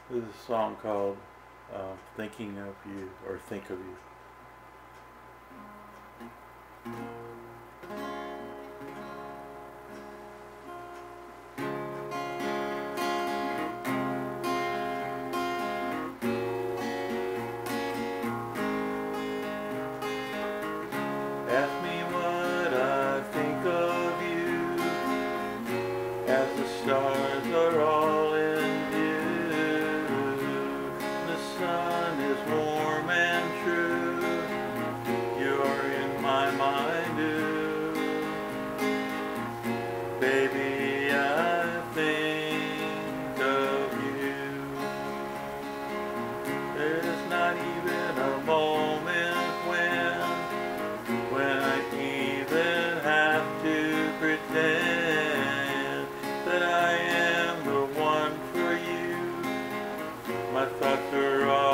This is a song called Thinking of You, or Think of You. Ask me what I think of you as the stars are all in view. The sun is warm and true. You're in my mind too. Baby, I think of you. There's not even a moment when I even have to pretend that I am the one for you. My thoughts are all